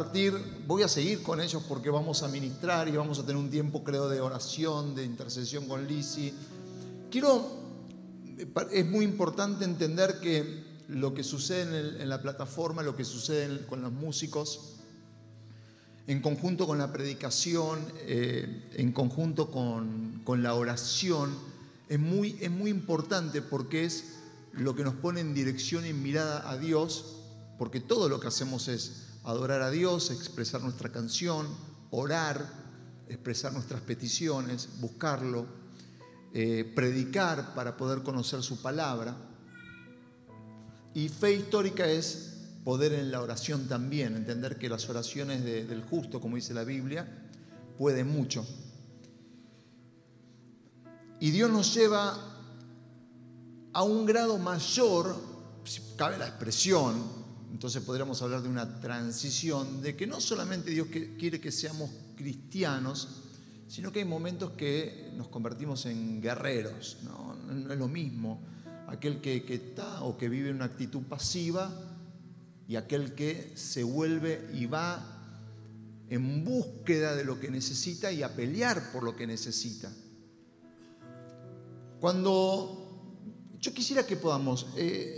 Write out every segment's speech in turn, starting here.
compartir, voy a seguir con ellos porque vamos a ministrar y vamos a tener un tiempo, creo, de oración, de intercesión con Lizzy. Es muy importante entender que lo que sucede en la plataforma, lo que sucede con los músicos, en conjunto con la predicación, en conjunto con la oración, es muy importante porque es lo que nos pone en dirección y en mirada a Dios, porque todo lo que hacemos es adorar a Dios, expresar nuestra canción, orar, expresar nuestras peticiones, buscarlo, predicar para poder conocer su palabra. Y fe histórica es poder en la oración también, entender que las oraciones del justo, como dice la Biblia, pueden mucho. Y Dios nos lleva a un grado mayor, si cabe la expresión, entonces podríamos hablar de una transición, de que no solamente Dios quiere que seamos cristianos, sino que hay momentos que nos convertimos en guerreros, ¿no? No es lo mismo aquel que está o que vive una actitud pasiva y aquel que se vuelve y va en búsqueda de lo que necesita y a pelear por lo que necesita. Yo quisiera que podamos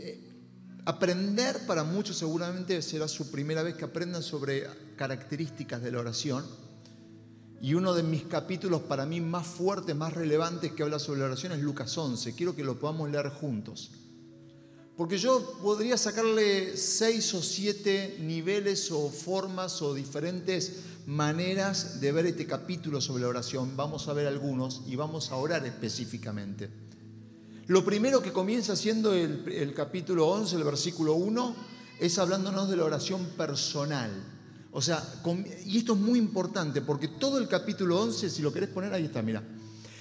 aprender, para muchos seguramente será su primera vez que aprendan sobre características de la oración, y uno de mis capítulos para mí más fuertes, más relevantes que habla sobre la oración es Lucas 11. Quiero que lo podamos leer juntos. Porque yo podría sacarle 6 o 7 niveles o formas o diferentes maneras de ver este capítulo sobre la oración. Vamos a ver algunos y vamos a orar específicamente. Lo primero que comienza siendo el capítulo 11, el versículo 1, es hablándonos de la oración personal. O sea, y esto es muy importante porque todo el capítulo 11, si lo querés poner, ahí está, mira.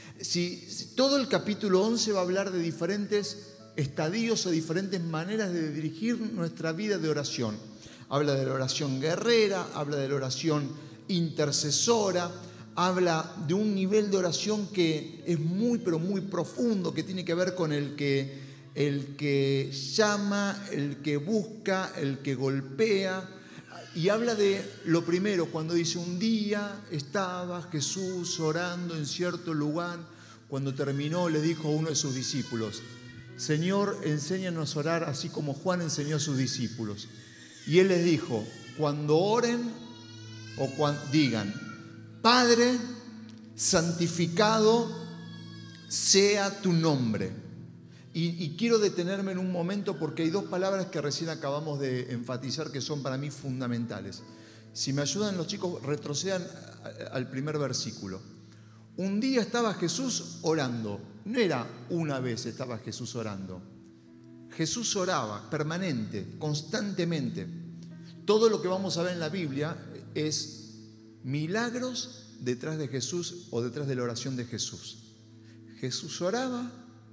Todo el capítulo 11 va a hablar de diferentes estadios o diferentes maneras de dirigir nuestra vida de oración. Habla de la oración guerrera, habla de la oración intercesora, habla de un nivel de oración que es muy, pero muy profundo, que tiene que ver con el que llama, el que busca, el que golpea. Y habla de lo primero, cuando dice: un día estaba Jesús orando en cierto lugar, cuando terminó le dijo a uno de sus discípulos: Señor, enséñanos a orar así como Juan enseñó a sus discípulos. Y él les dijo: cuando oren digan: Padre, santificado sea tu nombre. Y quiero detenerme en un momento porque hay 2 palabras que recién acabamos de enfatizar que son para mí fundamentales. Si me ayudan los chicos, retrocedan al primer versículo. Un día estaba Jesús orando. No era una vez estaba Jesús orando. Jesús oraba permanente, constantemente. Todo lo que vamos a ver en la Biblia es milagros detrás de Jesús o detrás de la oración de Jesús. Jesús oraba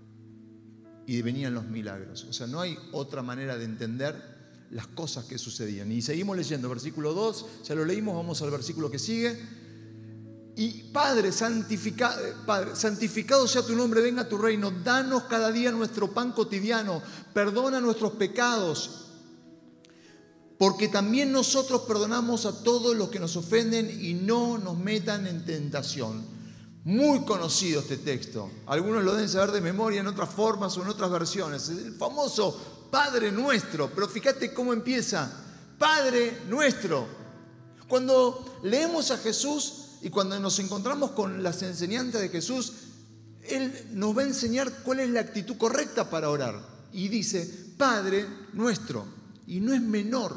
y venían los milagros. O sea, no hay otra manera de entender las cosas que sucedían. Y seguimos leyendo, versículo 2, ya lo leímos, vamos al versículo que sigue. Y Padre, santificado sea tu nombre, venga tu reino, danos cada día nuestro pan cotidiano, perdona nuestros pecados, porque también nosotros perdonamos a todos los que nos ofenden y no nos metan en tentación. Muy conocido este texto. Algunos lo deben saber de memoria en otras formas o en otras versiones. El famoso Padre Nuestro. Pero fíjate cómo empieza. Padre Nuestro. Cuando leemos a Jesús y cuando nos encontramos con las enseñanzas de Jesús, Él nos va a enseñar cuál es la actitud correcta para orar. Y dice, Padre Nuestro. Y no es menor.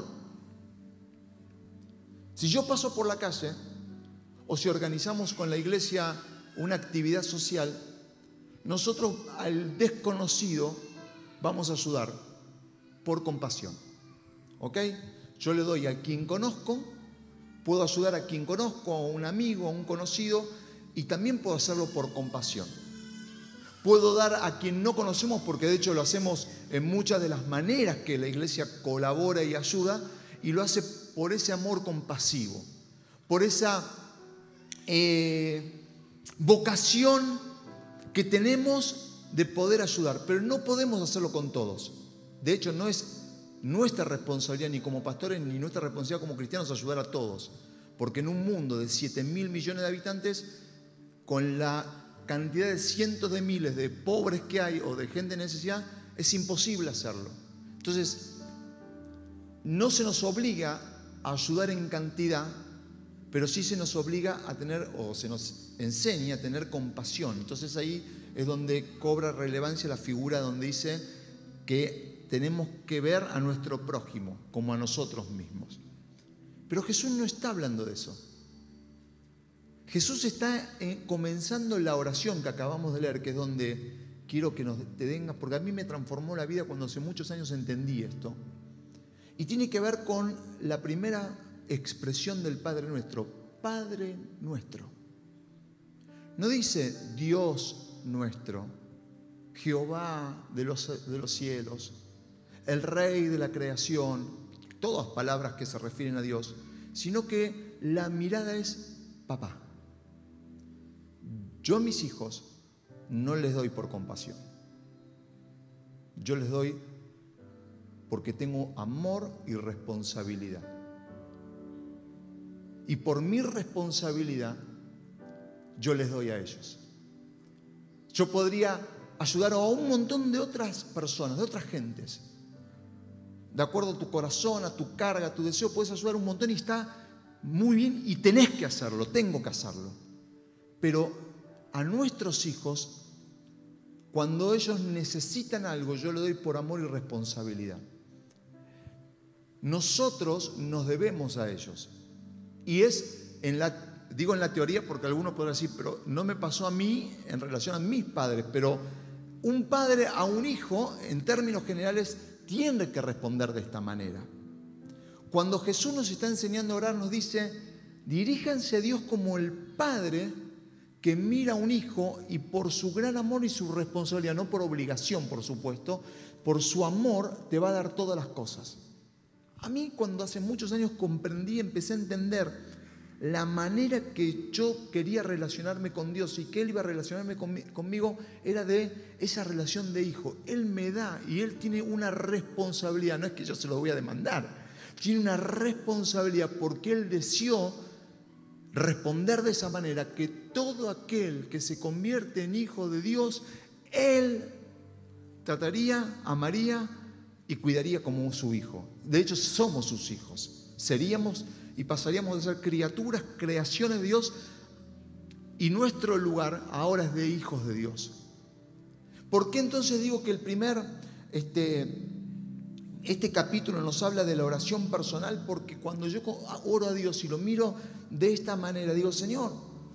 Si yo paso por la calle o si organizamos con la iglesia una actividad social, nosotros al desconocido vamos a ayudar por compasión. ¿Ok? Yo le doy a quien conozco, puedo ayudar a quien conozco, a un amigo, a un conocido, y también puedo hacerlo por compasión. Puedo dar a quien no conocemos, porque de hecho lo hacemos en muchas de las maneras que la iglesia colabora y ayuda, y lo hace por ese amor compasivo, por esa vocación que tenemos de poder ayudar, pero no podemos hacerlo con todos. De hecho, no es nuestra responsabilidad ni como pastores ni nuestra responsabilidad como cristianos ayudar a todos. Porque en un mundo de 7.000 millones de habitantes, con la cantidad de cientos de miles de pobres que hay o de gente en necesidad, es imposible hacerlo. Entonces, no se nos obliga a ayudar en cantidad, pero sí se nos obliga a tener, o se nos enseña a tener compasión. Entonces ahí es donde cobra relevancia la figura donde dice que tenemos que ver a nuestro prójimo como a nosotros mismos. Pero Jesús no está hablando de eso. Jesús está comenzando la oración que acabamos de leer, que es donde quiero que te vengas, porque a mí me transformó la vida cuando hace muchos años entendí esto. Y tiene que ver con la primera expresión del Padre Nuestro. Padre Nuestro. No dice Dios nuestro, Jehová de los cielos, el Rey de la creación, todas palabras que se refieren a Dios, sino que la mirada es papá. Yo a mis hijos no les doy por compasión. Yo les doy porque tengo amor y responsabilidad. Y por mi responsabilidad, yo les doy a ellos. Yo podría ayudar a un montón de otras personas, de otras gentes. De acuerdo a tu corazón, a tu carga, a tu deseo, puedes ayudar a un montón y está muy bien y tenés que hacerlo, tengo que hacerlo. Pero a nuestros hijos, cuando ellos necesitan algo, yo le doy por amor y responsabilidad. Nosotros nos debemos a ellos. Y es, digo en la teoría porque algunos podrán decir, pero no me pasó a mí en relación a mis padres, pero un padre a un hijo, en términos generales, tiene que responder de esta manera. Cuando Jesús nos está enseñando a orar, nos dice, diríjanse a Dios como el padre que mira a un hijo y por su gran amor y su responsabilidad, no por obligación, por supuesto, por su amor te va a dar todas las cosas. A mí cuando hace muchos años comprendí, empecé a entender la manera que yo quería relacionarme con Dios y que Él iba a relacionarme conmigo era de esa relación de hijo. Él me da y Él tiene una responsabilidad, no es que yo se lo voy a demandar, tiene una responsabilidad porque Él deseó responder de esa manera, que todo aquel que se convierte en hijo de Dios, Él trataría, amaría y cuidaría como su hijo. De hecho, somos sus hijos. Seríamos y pasaríamos de ser criaturas, creaciones de Dios, y nuestro lugar ahora es de hijos de Dios. ¿Por qué entonces digo que el primer, este capítulo nos habla de la oración personal? Porque cuando yo oro a Dios y lo miro de esta manera, digo, Señor,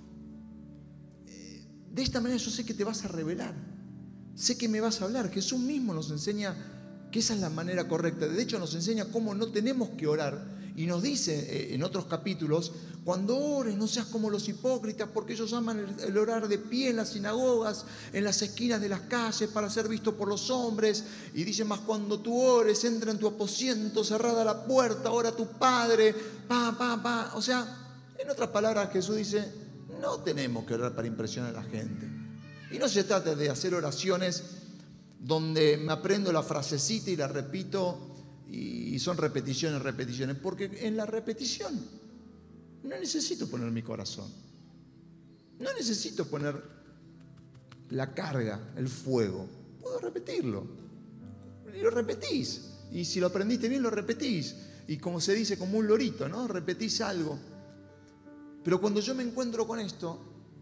de esta manera yo sé que te vas a revelar, sé que me vas a hablar. Jesús mismo nos enseña que esa es la manera correcta. De hecho, nos enseña cómo no tenemos que orar. Y nos dice en otros capítulos, cuando ores no seas como los hipócritas, porque ellos aman el orar de pie en las sinagogas, en las esquinas de las calles para ser visto por los hombres. Y dice, más cuando tú ores, entra en tu aposento, cerrada la puerta, ora a tu Padre, O sea, en otras palabras Jesús dice, no tenemos que orar para impresionar a la gente. Y no se trata de hacer oraciones donde me aprendo la frasecita y la repito y son repeticiones, porque en la repetición no necesito poner mi corazón, no necesito poner la carga, el fuego, puedo repetirlo, y lo repetís, y si lo aprendiste bien lo repetís, y como se dice, como un lorito, ¿no? Repetís algo. Pero cuando yo me encuentro con esto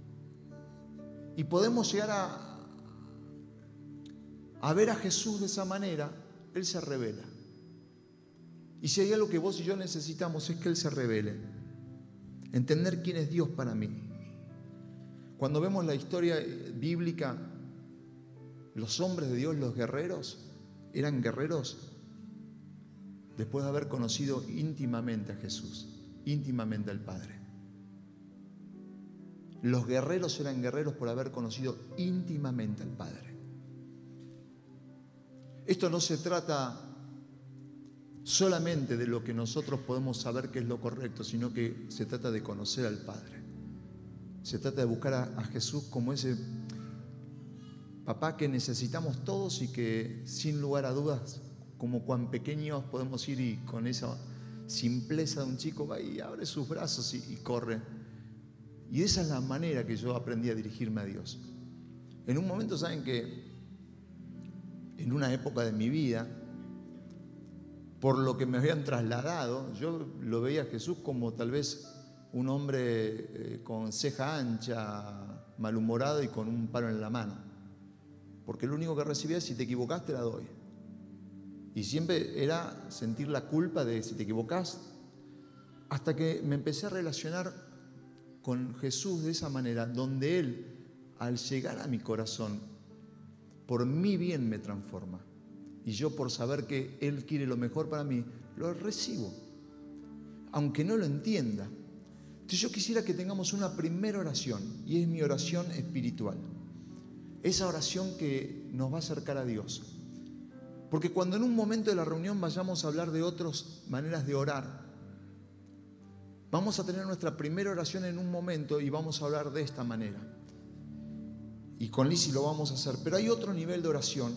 y podemos llegar a ver a Jesús de esa manera, Él se revela. Y si hay algo que vos y yo necesitamos es que Él se revele. Entender quién es Dios para mí. Cuando vemos la historia bíblica, los hombres de Dios, los guerreros, eran guerreros después de haber conocido íntimamente a Jesús, íntimamente al Padre. Los guerreros eran guerreros por haber conocido íntimamente al Padre. Esto no se trata solamente de lo que nosotros podemos saber que es lo correcto, sino que se trata de conocer al Padre. Se trata de buscar a Jesús como ese papá que necesitamos todos y que sin lugar a dudas como cuán pequeños podemos ir y con esa simpleza de un chico va y abre sus brazos y corre. Y esa es la manera que yo aprendí a dirigirme a Dios. En un momento, ¿saben qué? En una época de mi vida, por lo que me habían trasladado, yo lo veía a Jesús como tal vez un hombre con ceja ancha, malhumorado y con un palo en la mano. Porque lo único que recibía es: si te equivocaste, la doy. Y siempre era sentir la culpa de si te equivocás. Hasta que me empecé a relacionar con Jesús de esa manera, donde Él, al llegar a mi corazón, por mi bien me transforma. Y yo, por saber que Él quiere lo mejor para mí, lo recibo, aunque no lo entienda. Entonces yo quisiera que tengamos una primera oración, y es mi oración espiritual. Esa oración que nos va a acercar a Dios. Porque cuando en un momento de la reunión vayamos a hablar de otras maneras de orar, vamos a tener nuestra primera oración en un momento y vamos a hablar de esta manera. Y con Lizzy lo vamos a hacer. Pero hay otro nivel de oración,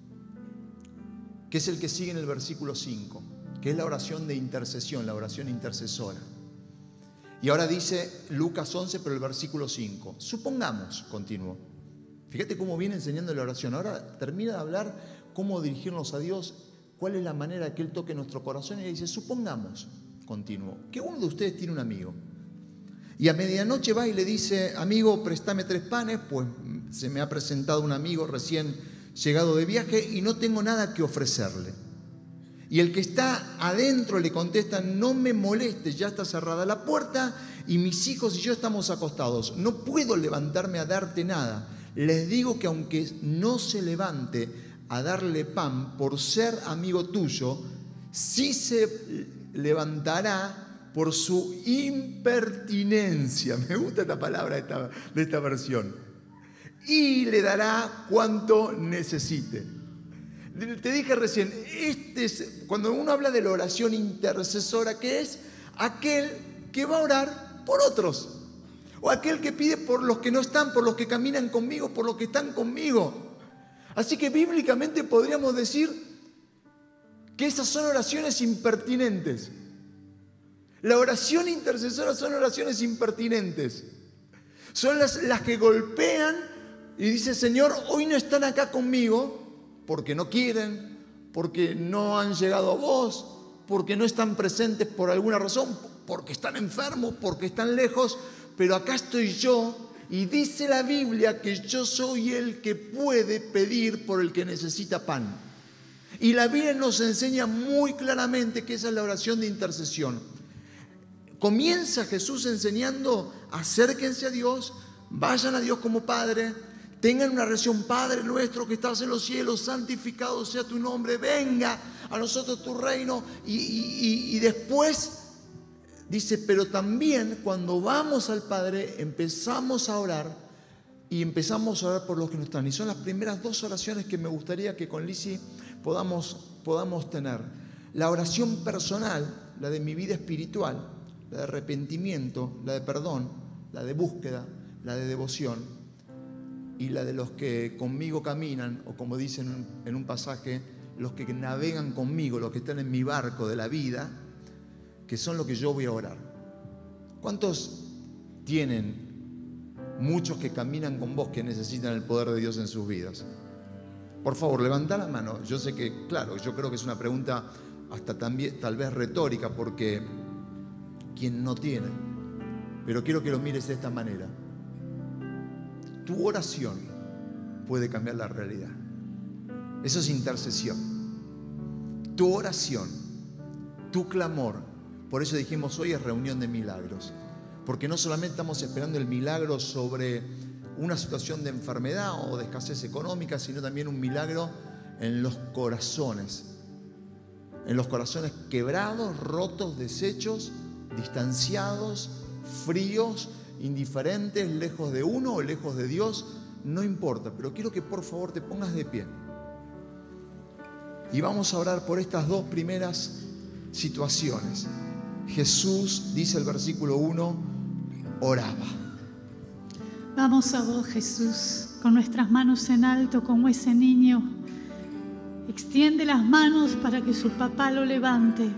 que es el que sigue en el versículo 5, que es la oración de intercesión, la oración intercesora. Y ahora dice Lucas 11, pero el versículo 5. Supongamos, continuo. Fíjate cómo viene enseñando la oración. Ahora termina de hablar cómo dirigirnos a Dios, cuál es la manera que Él toque nuestro corazón. Y dice: supongamos, continuo, que uno de ustedes tiene un amigo. Y a medianoche va y le dice: amigo, préstame 3 panes, pues se me ha presentado un amigo recién llegado de viaje y no tengo nada que ofrecerle. Y el que está adentro le contesta: no me molestes, ya está cerrada la puerta y mis hijos y yo estamos acostados. No puedo levantarme a darte nada. Les digo que aunque no se levante a darle pan por ser amigo tuyo, sí se levantará por su impertinencia. Me gusta esta palabra de esta versión. Y le dará cuanto necesite. Te dije recién, cuando uno habla de la oración intercesora, que es aquel que va a orar por otros, o aquel que pide por los que no están, por los que caminan conmigo, por los que están conmigo. Así que bíblicamente podríamos decir que esas son oraciones impertinentes. La oración intercesora son oraciones impertinentes. Son las que golpean y dicen: Señor, hoy no están acá conmigo porque no quieren, porque no han llegado a vos, porque no están presentes por alguna razón, porque están enfermos, porque están lejos, pero acá estoy yo. Y dice la Biblia que yo soy el que puede pedir por el que necesita pan. Y la Biblia nos enseña muy claramente que esa es la oración de intercesión. Comienza Jesús enseñando: acérquense a Dios, vayan a Dios como Padre, tengan una relación: Padre nuestro que estás en los cielos, santificado sea tu nombre, venga a nosotros tu reino. Y después dice: pero también cuando vamos al Padre empezamos a orar, y empezamos a orar por los que no están. Y son las primeras 2 oraciones que me gustaría que con Lizzy podamos tener. La oración personal, la de mi vida espiritual, la de arrepentimiento, la de perdón, la de búsqueda, la de devoción, y la de los que conmigo caminan, o como dicen en un pasaje, los que navegan conmigo, los que están en mi barco de la vida, que son los que yo voy a orar. ¿Cuántos tienen muchos que caminan con vos que necesitan el poder de Dios en sus vidas? Por favor, levantá la mano. Yo sé que, claro, yo creo que es una pregunta hasta también, tal vez retórica, porque ¿quién no tiene? Pero quiero que lo mires de esta manera. Tu oración puede cambiar la realidad. Eso es intercesión. Tu oración, tu clamor. Por eso dijimos: hoy es reunión de milagros. Porque no solamente estamos esperando el milagro sobre una situación de enfermedad o de escasez económica, sino también un milagro en los corazones. En los corazones quebrados, rotos, deshechos, distanciados, fríos, indiferentes, lejos de uno o lejos de Dios. No importa, pero quiero que por favor te pongas de pie. Y vamos a orar por estas 2 primeras situaciones. Jesús, dice el versículo 1, oraba. Vamos a vos, Jesús, con nuestras manos en alto como ese niño extiende las manos para que su papá lo levante.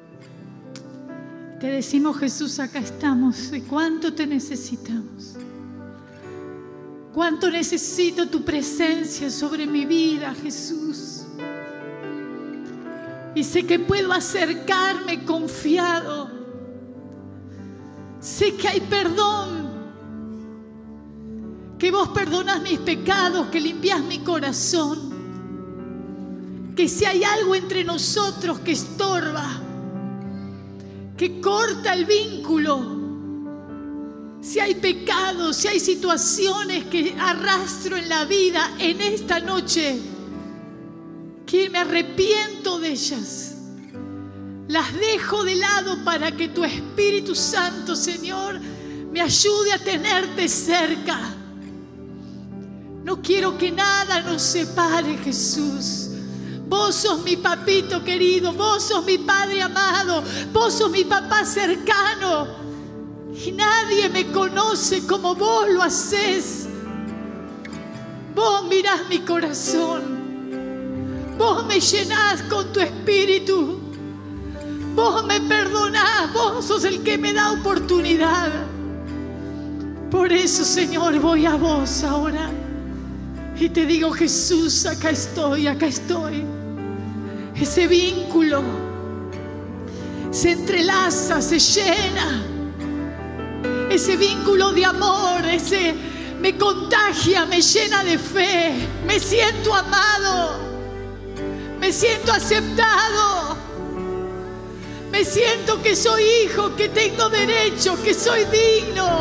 Te decimos, Jesús, acá estamos. ¿Y cuánto te necesitamos? ¿Cuánto necesito tu presencia sobre mi vida, Jesús? Y sé que puedo acercarme confiado. Sé que hay perdón, que vos perdonás mis pecados, que limpiás mi corazón. Que si hay algo entre nosotros que estorba, que corta el vínculo, si hay pecados, si hay situaciones que arrastro en la vida, en esta noche, que me arrepiento de ellas, las dejo de lado para que tu Espíritu Santo, Señor, me ayude a tenerte cerca. No quiero que nada nos separe, Jesús. Vos sos mi papito querido, vos sos mi Padre amado, vos sos mi papá cercano. Y nadie me conoce como vos lo hacés. Vos mirás mi corazón. Vos me llenás con tu espíritu. Vos me perdonás. Vos sos el que me da oportunidad. Por eso, Señor, voy a vos ahora. Y te digo, Jesús, acá estoy, acá estoy. Ese vínculo se entrelaza, se llena. Ese vínculo de amor, ese me contagia, me llena de fe. Me siento amado, me siento aceptado. Me siento que soy hijo, que tengo derecho, que soy digno.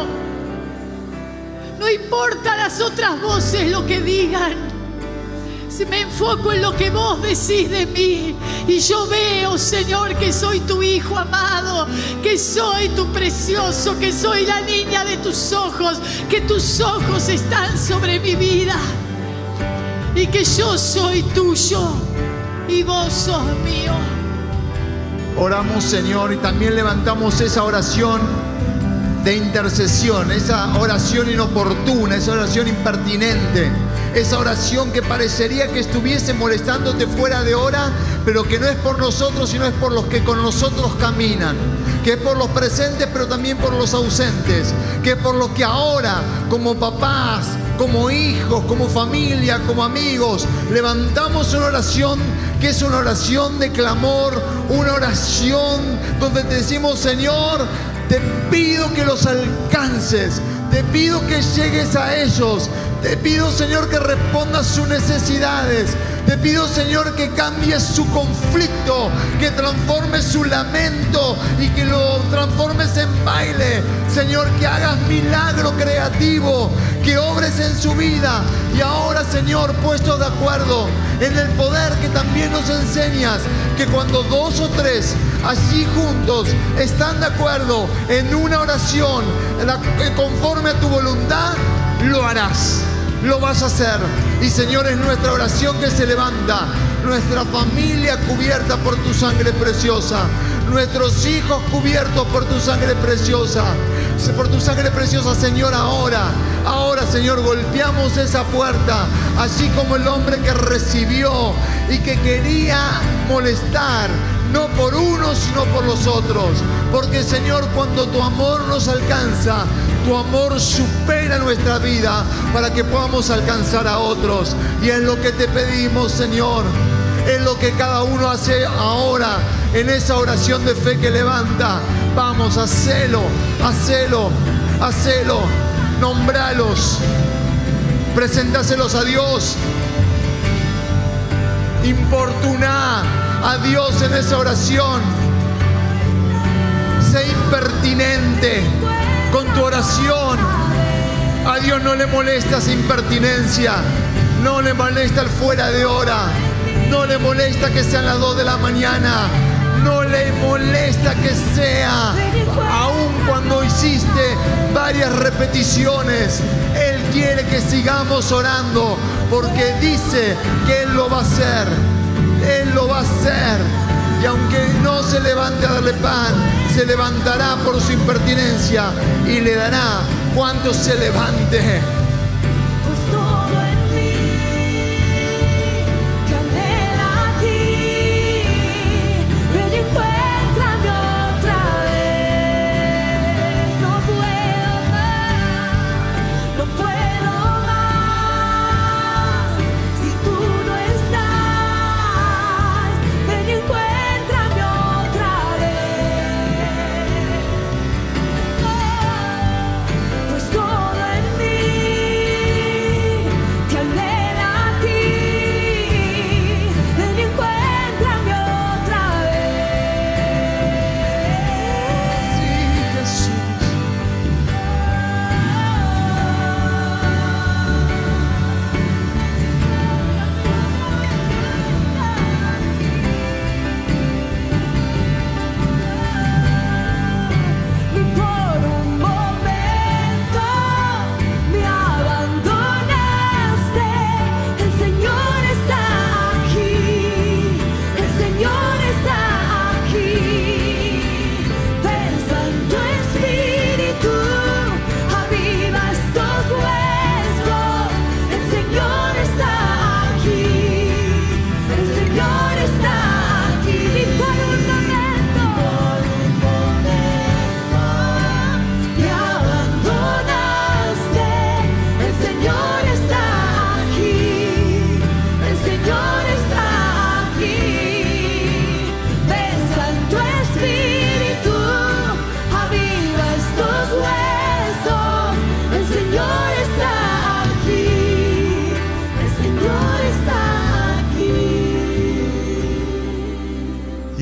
No importa las otras voces lo que digan. Si me enfoco en lo que vos decís de mí, y yo veo, Señor, que soy tu hijo amado, que soy tu precioso, que soy la niña de tus ojos, que tus ojos están sobre mi vida y que yo soy tuyo y vos sos mío. Oramos, Señor, y también levantamos esa oración de intercesión, esa oración inoportuna, esa oración impertinente, esa oración que parecería que estuviese molestándote fuera de hora, pero que no es por nosotros, sino es por los que con nosotros caminan, que es por los presentes, pero también por los ausentes, que es por los que ahora, como papás, como hijos, como familia, como amigos, levantamos una oración que es una oración de clamor, una oración donde te decimos, Señor, te pido que los alcances, te pido que llegues a ellos, te pido, Señor, que respondas sus necesidades, te pido, Señor, que cambies su conflicto, que transformes su lamento y que lo transformes en baile. Señor, que hagas milagro creativo, que obres en su vida. Y ahora, Señor, puestos de acuerdo en el poder que también nos enseñas, que cuando dos o tres allí juntos están de acuerdo en una oración conforme a tu voluntad, lo harás, lo vas a hacer. Y, Señor, es nuestra oración que se levanta, nuestra familia cubierta por tu sangre preciosa, nuestros hijos cubiertos por tu sangre preciosa, Señor. Ahora, Señor, golpeamos esa puerta, así como el hombre que recibió y que quería molestar, no por unos, sino por los otros. Porque, Señor, cuando tu amor nos alcanza, tu amor supera nuestra vida para que podamos alcanzar a otros. Y es lo que te pedimos, Señor. Es lo que cada uno hace ahora en esa oración de fe que levanta. Vamos, hacelo, hacelo, hacelo. Nombralos, presentáselos a Dios. Importuná a Dios en esa oración. Sé impertinente con tu oración. A Dios no le molesta esa impertinencia, no le molesta el fuera de hora, no le molesta que sean las 2 de la mañana, no le molesta que sea aun cuando hiciste varias repeticiones. Él quiere que sigamos orando porque dice que Él lo va a hacer. Él lo va a hacer. Y aunque no se levante a darle pan, se levantará por su impertinencia y le dará cuanto se levante. Pues todo en mí te anhela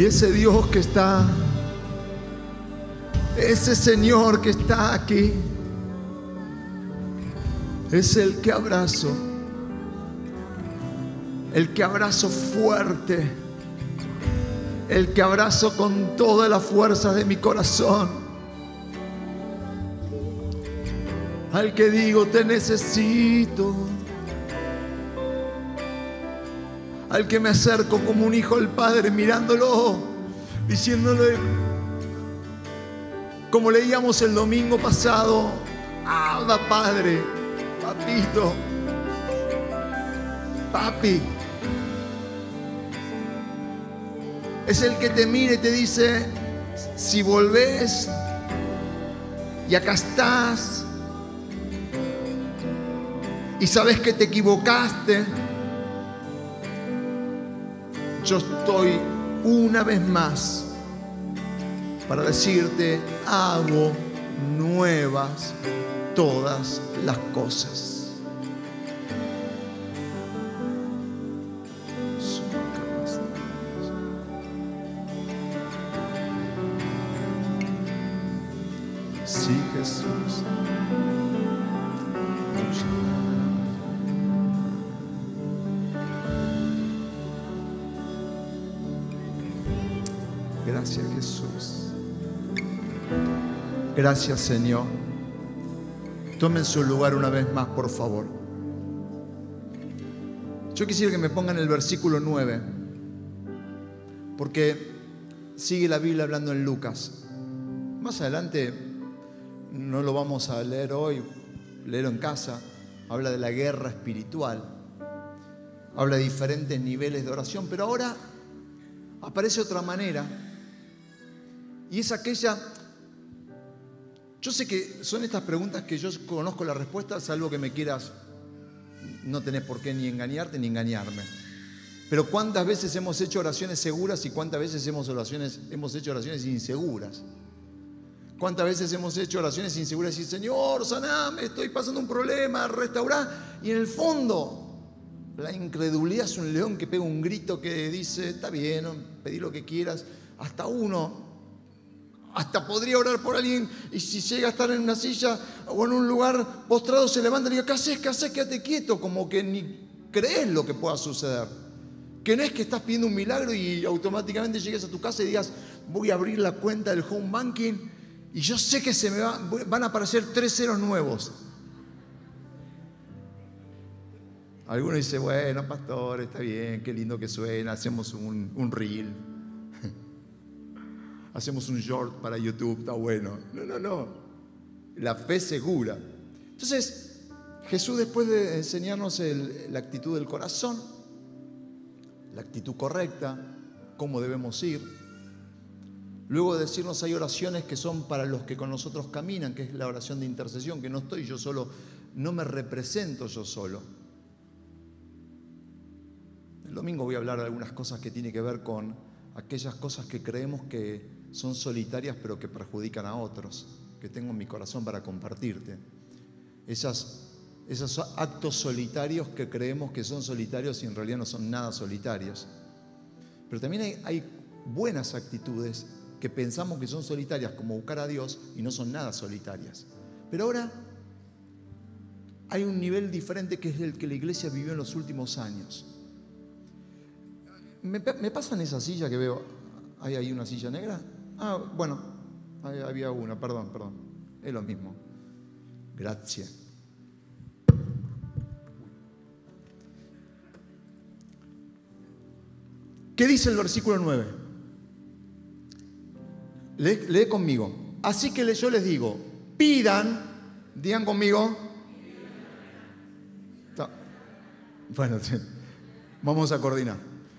Y ese Dios que está, ese Señor que está aquí, es el que abrazo fuerte, el que abrazo con todas las fuerzas de mi corazón, al que digo te necesito, al que me acerco como un hijo al Padre mirándolo, diciéndole, como leíamos el domingo pasado, Abba Padre, papito, papi. Es el que te mira y te dice, si volvés y acá estás y sabes que te equivocaste, yo estoy una vez más para decirte, hago nuevas todas las cosas. Sí, Jesús. Gracias, Jesús. Gracias, Señor. Tomen su lugar una vez más, por favor. Yo quisiera que me pongan el versículo 9, porque sigue la Biblia hablando en Lucas. Más adelante, no lo vamos a leer hoy, léelo en casa. Habla de la guerra espiritual, habla de diferentes niveles de oración, pero ahora aparece otra manera, y es aquella. Yo sé que son estas preguntas que yo conozco la respuesta, salvo que me quieras. No tenés por qué ni engañarte ni engañarme. Pero ¿cuántas veces hemos hecho oraciones seguras y cuántas veces hemos hecho oraciones inseguras? ¿Cuántas veces hemos hecho oraciones inseguras y decir, Señor, saname, estoy pasando un problema, restaurá? Y en el fondo, la incredulidad es un león que pega un grito que dice, está bien, pedí lo que quieras. Hasta podría orar por alguien, y si llega a estar en una silla o en un lugar postrado, se levanta y diga, ¿qué haces? Quédate quieto, como que ni crees lo que pueda suceder. Que no es que estás pidiendo un milagro y automáticamente llegues a tu casa y digas, voy a abrir la cuenta del home banking y yo sé que van a aparecer 3 ceros nuevos. Algunos dicen, bueno, pastor, está bien, qué lindo que suena, hacemos un reel. Hacemos un short para YouTube, está bueno. No. La fe segura. Entonces, Jesús, después de enseñarnos la actitud del corazón, la actitud correcta, cómo debemos ir, luego de decirnos hay oraciones que son para los que con nosotros caminan, que es la oración de intercesión, que no estoy yo solo, no me represento yo solo. El domingo voy a hablar de algunas cosas que tienen que ver con aquellas cosas que creemos que son solitarias pero que perjudican a otros, que tengo en mi corazón para compartirte. Esos actos solitarios que creemos que son solitarios y en realidad no son nada solitarios. Pero también hay buenas actitudes que pensamos que son solitarias, como buscar a Dios, y no son nada solitarias. Pero ahora hay un nivel diferente que es el que la iglesia vivió en los últimos años. ¿Me pasan esa silla que veo? ¿Hay ahí una silla negra? Ah, bueno, había una, perdón. Es lo mismo. Gracias. ¿Qué dice el versículo 9? Lee conmigo. Así que yo les digo, pidan, digan conmigo. Bueno, vamos a coordinar.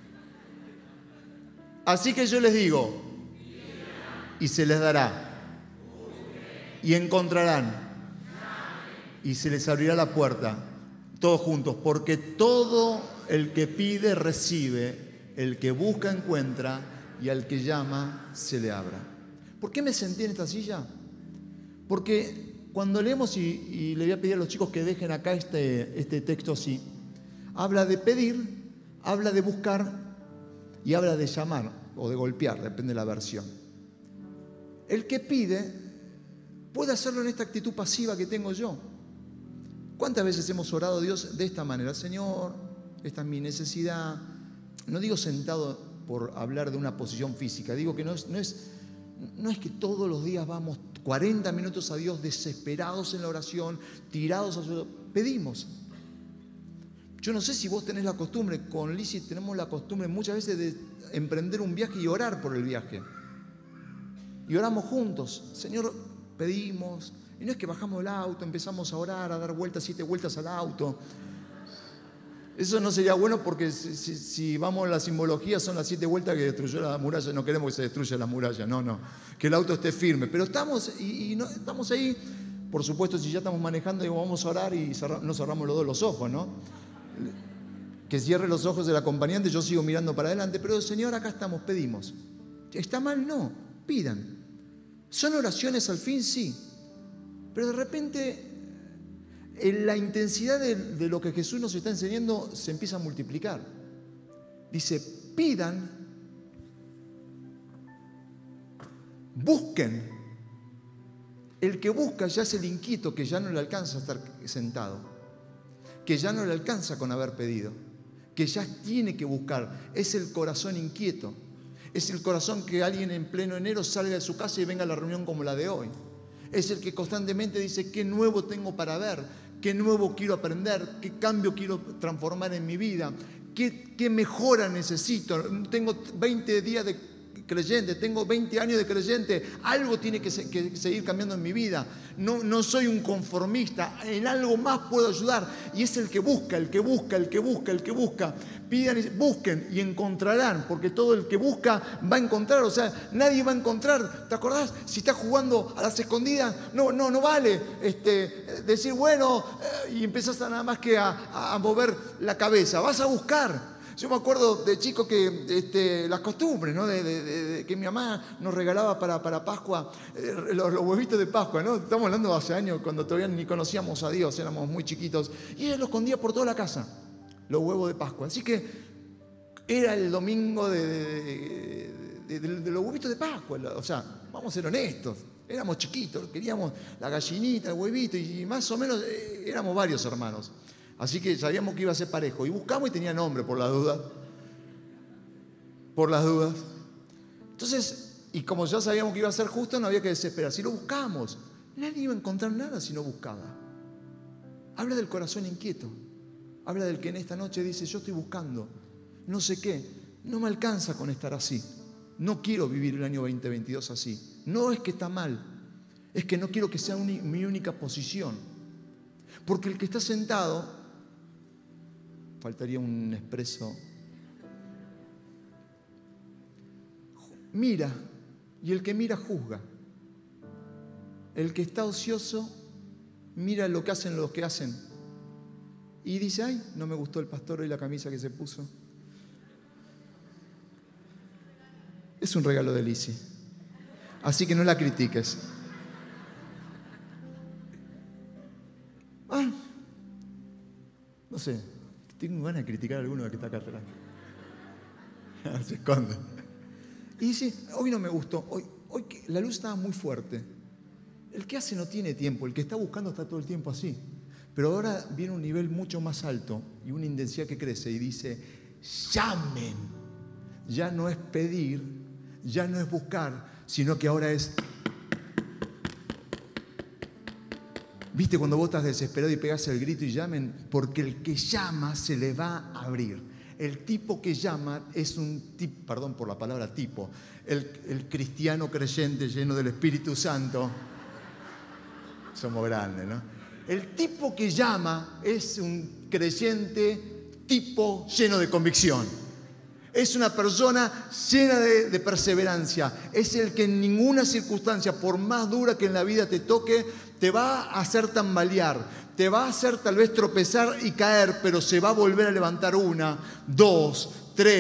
Así que yo les digo, y se les dará, y encontrarán, y se les abrirá la puerta, todos juntos, porque todo el que pide recibe, el que busca encuentra, y al que llama se le abra. ¿Por qué me senté en esta silla? Porque cuando leemos, y le voy a pedir a los chicos que dejen acá este texto así, habla de pedir, habla de buscar y habla de llamar. o de golpear, depende de la versión. El que pide puede hacerlo en esta actitud pasiva que tengo yo. ¿Cuántas veces hemos orado a Dios de esta manera? Señor, esta es mi necesidad. No digo sentado por hablar de una posición física, digo que no es que todos los días vamos 40 minutos a Dios desesperados en la oración, tirados a su... Pedimos. Yo no sé si vos tenés la costumbre, con Lizzy tenemos la costumbre muchas veces de emprender un viaje y orar por el viaje. Y oramos juntos. Señor, pedimos. Y no es que bajamos el auto, empezamos a orar, a dar vueltas, 7 vueltas al auto. Eso no sería bueno porque si vamos a la simbología son las 7 vueltas que destruyó la muralla. No queremos que se destruya la muralla, no. Que el auto esté firme. Pero estamos no, estamos ahí. Por supuesto, si ya estamos manejando, digo, vamos a orar y no cerramos los dos los ojos, ¿no? Que cierre los ojos del acompañante, yo sigo mirando para adelante. Pero Señor, acá estamos, pedimos. ¿Está mal? No, pidan. ¿Son oraciones al fin? Sí. Pero de repente, en la intensidad de lo que Jesús nos está enseñando se empieza a multiplicar. Dice, pidan, busquen. El que busca ya es el inquieto, que ya no le alcanza a estar sentado, que ya no le alcanza con haber pedido, que ya tiene que buscar. Es el corazón inquieto. Es el corazón que alguien en pleno enero salga de su casa y venga a la reunión como la de hoy. Es el que constantemente dice, ¿qué nuevo tengo para ver? ¿Qué nuevo quiero aprender? ¿Qué cambio quiero transformar en mi vida? ¿Qué mejora necesito? Tengo 20 días de creyente, tengo 20 años de creyente, algo tiene que seguir cambiando en mi vida. No soy un conformista, en algo más puedo ayudar. Y es el que busca. Pidan, busquen y encontrarán, porque todo el que busca va a encontrar. O sea, nadie va a encontrar. ¿Te acordás? Si estás jugando a las escondidas, no vale decir, bueno, y empezás a nada más que a mover la cabeza. Vas a buscar. Yo me acuerdo de chico que las costumbres, ¿no? de que mi mamá nos regalaba para Pascua los huevitos de Pascua, ¿no? Estamos hablando de hace años, cuando todavía ni conocíamos a Dios, éramos muy chiquitos. Y ella los escondía por toda la casa, los huevos de Pascua. Así que era el domingo de los huevitos de Pascua. O sea, vamos a ser honestos, éramos chiquitos, queríamos la gallinita, el huevito, y más o menos éramos varios hermanos. Así que sabíamos que iba a ser parejo. Y buscamos y tenía nombre, por las dudas. Por las dudas. Entonces, y como ya sabíamos que iba a ser justo, no había que desesperar. Si lo buscamos, nadie iba a encontrar nada si no buscaba. Habla del corazón inquieto. Habla del que en esta noche dice, yo estoy buscando, no sé qué. No me alcanza con estar así. No quiero vivir el año 2022 así. No es que está mal. Es que no quiero que sea mi única posición. Porque el que está sentado... Faltaría un expreso. Mira, y el que mira juzga. El que está ocioso mira lo que hacen los que hacen. Y dice, ay, no me gustó el pastor y la camisa que se puso. Es un regalo de Lizzy. Así que no la critiques. No sé. Tengo ganas de criticar a alguno de que está acá atrás. Se esconde. Y dice, hoy no me gustó. Hoy la luz estaba muy fuerte. El que hace no tiene tiempo. El que está buscando está todo el tiempo así. Pero ahora viene un nivel mucho más alto y una intensidad que crece y dice, llamen. Ya no es pedir, ya no es buscar, sino que ahora es... ¿Viste cuando vos estás desesperado y pegás el grito y llamen? Porque el que llama se le va a abrir. El tipo que llama es un tipo, perdón por la palabra tipo, el cristiano creyente lleno del Espíritu Santo. Somos grandes, ¿no? El tipo que llama es un creyente tipo lleno de convicción. Es una persona llena de perseverancia. Es el que en ninguna circunstancia, por más dura que en la vida te toque, te va a hacer tambalear, te va a hacer tal vez tropezar y caer, pero se va a volver a levantar 1, 2, 3,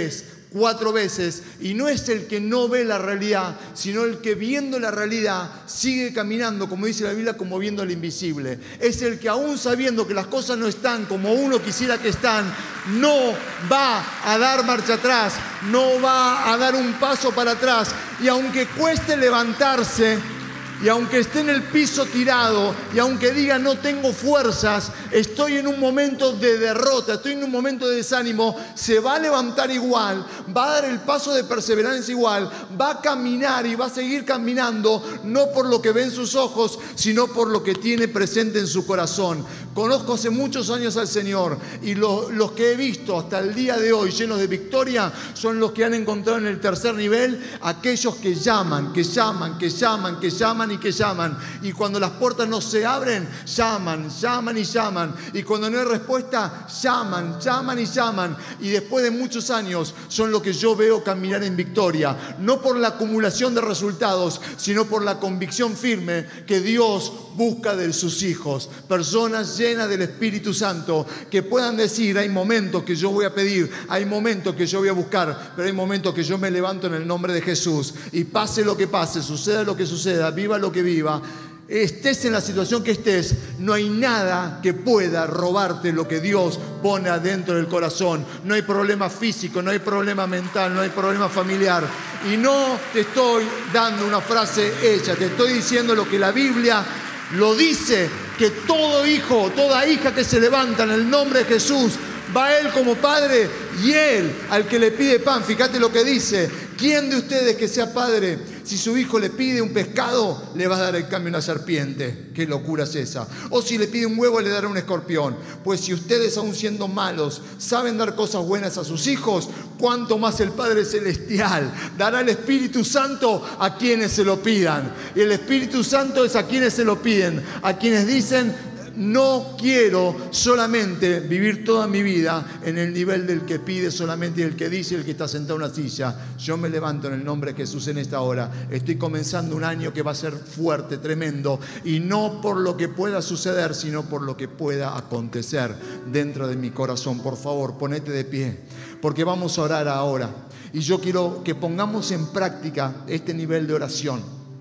4 veces. Y no es el que no ve la realidad, sino el que viendo la realidad sigue caminando, como dice la Biblia, como viendo lo invisible. Es el que aún sabiendo que las cosas no están como uno quisiera que están, no va a dar marcha atrás, no va a dar un paso para atrás. Y aunque cueste levantarse, y aunque esté en el piso tirado, y aunque diga no tengo fuerzas, estoy en un momento de derrota, estoy en un momento de desánimo, se va a levantar igual, va a dar el paso de perseverancia igual, va a caminar y va a seguir caminando, no por lo que ve en sus ojos, sino por lo que tiene presente en su corazón. Conozco hace muchos años al Señor, y los que he visto hasta el día de hoy llenos de victoria son los que han encontrado en el tercer nivel, aquellos que llaman, que llaman, que llaman, que llaman y que llaman. Y cuando las puertas no se abren, llaman, llaman y llaman. Y cuando no hay respuesta, llaman, llaman y llaman. Y después de muchos años son los que yo veo caminar en victoria. No por la acumulación de resultados, sino por la convicción firme que Dios busca de sus hijos. Personas llenas del Espíritu Santo que puedan decir, hay momentos que yo voy a pedir, hay momentos que yo voy a buscar, pero hay momentos que yo me levanto en el nombre de Jesús. Y pase lo que pase, suceda lo que suceda, viva lo que viva, estés en la situación que estés, no hay nada que pueda robarte lo que Dios pone adentro del corazón. No hay problema físico, no hay problema mental, no hay problema familiar. Y no te estoy dando una frase hecha, te estoy diciendo lo que la Biblia lo dice, que todo hijo, toda hija que se levanta en el nombre de Jesús, va a Él como Padre y Él al que le pide pan. Fíjate lo que dice: ¿quién de ustedes que sea padre, si su hijo le pide un pescado, le va a dar en cambio una serpiente? ¿Qué locura es esa? O si le pide un huevo, le dará un escorpión. Pues si ustedes, aun siendo malos, saben dar cosas buenas a sus hijos, cuánto más el Padre Celestial dará el Espíritu Santo a quienes se lo pidan. Y el Espíritu Santo es a quienes se lo piden, a quienes dicen: no quiero solamente vivir toda mi vida en el nivel del que pide solamente y el que dice, el que está sentado en una silla. Yo me levanto en el nombre de Jesús en esta hora. Estoy comenzando un año que va a ser fuerte, tremendo, y no por lo que pueda suceder, sino por lo que pueda acontecer dentro de mi corazón. Por favor, ponete de pie, porque vamos a orar ahora. Y yo quiero que pongamos en práctica este nivel de oración.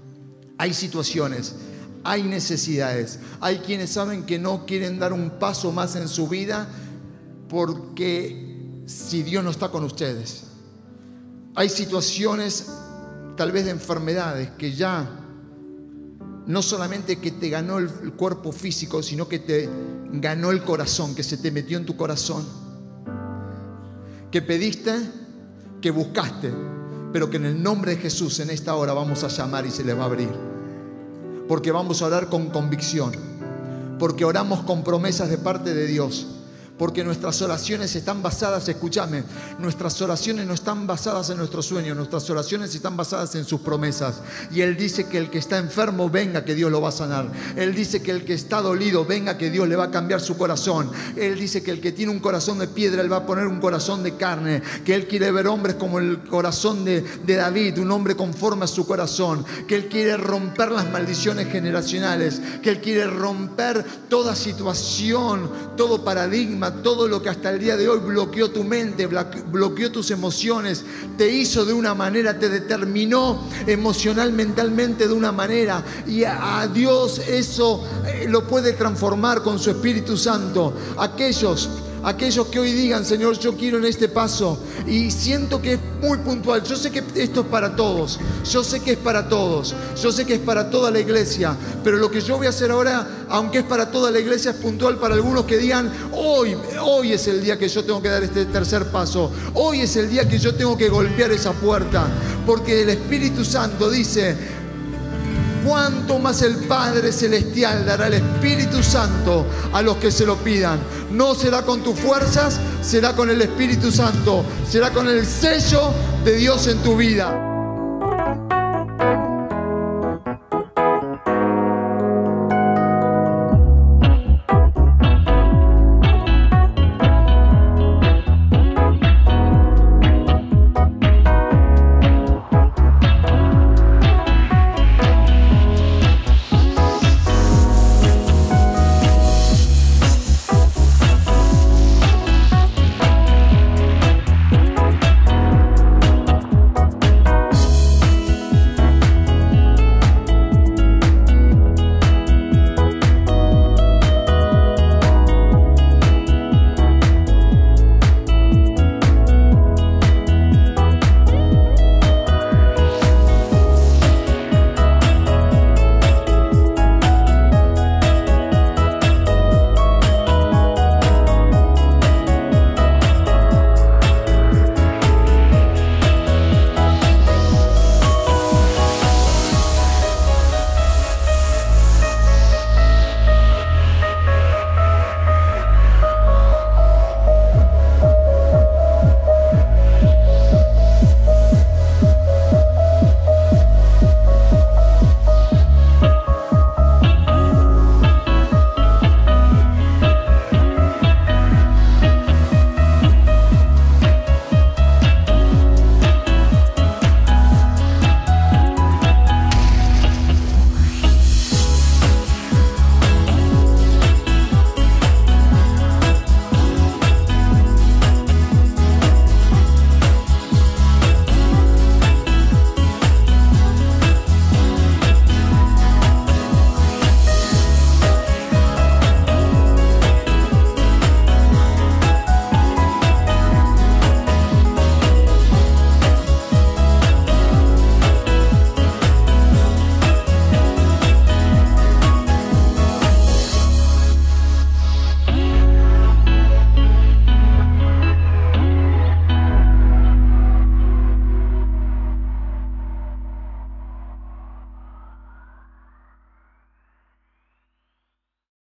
Hay situaciones, hay necesidades, hay quienes saben que no quieren dar un paso más en su vida porque si Dios no está con ustedes. Hay situaciones tal vez de enfermedades que ya no solamente que te ganó el cuerpo físico, sino que te ganó el corazón, que se te metió en tu corazón, que pediste, que buscaste, pero que en el nombre de Jesús en esta hora vamos a llamar y se les va a abrir. Porque vamos a orar con convicción, porque oramos con promesas de parte de Dios, porque nuestras oraciones están basadas, escúchame, nuestras oraciones no están basadas en nuestros sueños, nuestras oraciones están basadas en sus promesas. Y Él dice que el que está enfermo venga, que Dios lo va a sanar. Él dice que el que está dolido venga, que Dios le va a cambiar su corazón. Él dice que el que tiene un corazón de piedra, Él va a poner un corazón de carne, que Él quiere ver hombres como el corazón de David, un hombre conforme a su corazón, que Él quiere romper las maldiciones generacionales, que Él quiere romper toda situación, todo paradigma, todo lo que hasta el día de hoy bloqueó tu mente, bloqueó tus emociones, te hizo de una manera, te determinó emocional, mentalmente de una manera, y a Dios eso lo puede transformar con su Espíritu Santo. Aquellos que hoy digan: Señor, yo quiero en este paso, y siento que es muy puntual. Yo sé que esto es para todos, yo sé que es para todos, yo sé que es para toda la iglesia, pero lo que yo voy a hacer ahora, aunque es para toda la iglesia, es puntual para algunos que digan: hoy es el día que yo tengo que dar este tercer paso, hoy es el día que yo tengo que golpear esa puerta, porque el Espíritu Santo dice: cuánto más el Padre Celestial dará el Espíritu Santo a los que se lo pidan. No será con tus fuerzas, será con el Espíritu Santo, será con el sello de Dios en tu vida.